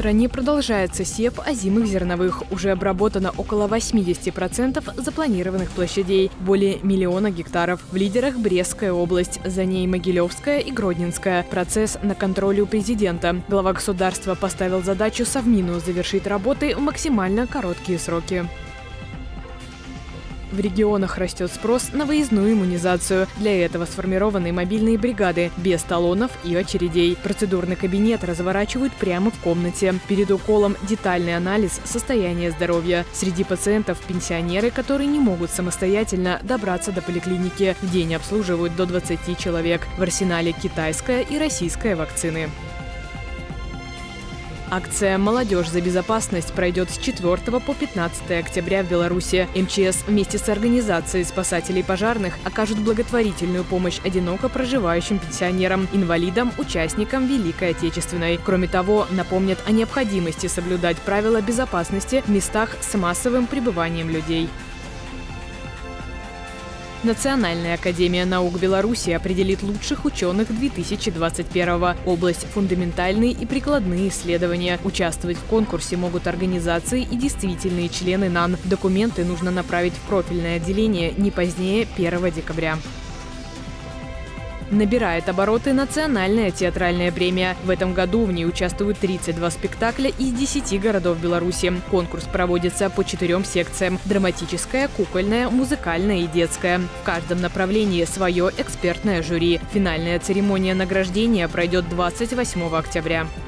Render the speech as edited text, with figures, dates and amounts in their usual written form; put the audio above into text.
стране продолжается сев озимых зерновых. Уже обработано около 80% запланированных площадей, более 1 миллиона гектаров. В лидерах Брестская область, за ней Могилевская и Гродненская. Процесс на контроле у президента. Глава государства поставил задачу Совмину завершить работы в максимально короткие сроки. В регионах растет спрос на выездную иммунизацию. Для этого сформированы мобильные бригады, без талонов и очередей. Процедурный кабинет разворачивают прямо в комнате. Перед уколом детальный анализ состояния здоровья. Среди пациентов пенсионеры, которые не могут самостоятельно добраться до поликлиники. В день обслуживают до 20 человек. В арсенале китайская и российская вакцины. Акция «Молодежь за безопасность» пройдет с 4 по 15 октября в Беларуси. МЧС вместе с организацией спасателей пожарных окажут благотворительную помощь одиноко проживающим пенсионерам, инвалидам, участникам Великой Отечественной. Кроме того, напомнят о необходимости соблюдать правила безопасности в местах с массовым пребыванием людей. Национальная академия наук Беларуси определит лучших ученых 2021-го. Область – фундаментальные и прикладные исследования. Участвовать в конкурсе могут организации и действительные члены НАН. Документы нужно направить в профильное отделение не позднее 1 декабря. Набирает обороты национальная театральная премия. В этом году в ней участвуют 32 спектакля из 10 городов Беларуси. Конкурс проводится по 4 секциям – драматическая, кукольная, музыкальная и детская. В каждом направлении свое экспертное жюри. Финальная церемония награждения пройдет 28 октября.